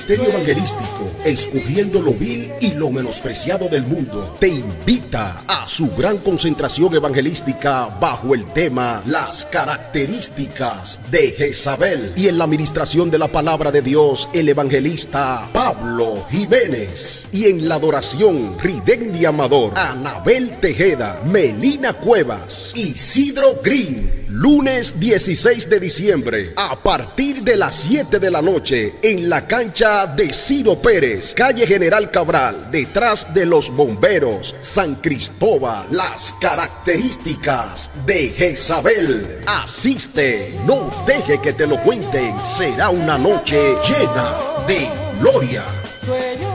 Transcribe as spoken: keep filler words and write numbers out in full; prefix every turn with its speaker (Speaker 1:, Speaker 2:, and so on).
Speaker 1: Ministerio Evangelístico, escogiendo lo vil y lo menospreciado del mundo, te invita a su gran concentración evangelística bajo el tema Las características de Jezabel, y en la administración de la palabra de Dios, el evangelista Pablo Jiménez, y en la adoración Ridenia Amador, Anabel Tejeda, Melina Cuevas, Isidro Green. Lunes dieciséis de diciembre, a partir de las siete de la noche, en la cancha de Ciro Pérez, calle General Cabral, detrás de los bomberos, San Cristóbal. Las características de Jezabel. Asiste, no deje que te lo cuenten. Será una noche llena de gloria.